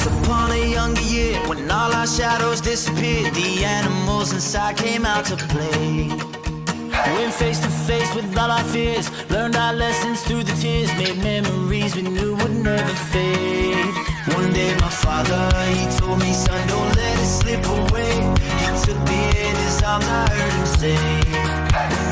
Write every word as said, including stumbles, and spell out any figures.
Once upon a younger year, when all our shadows disappeared, the animals inside came out to play. Went face to face with all our fears, learned our lessons through the tears, made memories we knew would never fade. One day my father, he told me, son, don't let it slip away. He took me in his arms, I heard him say,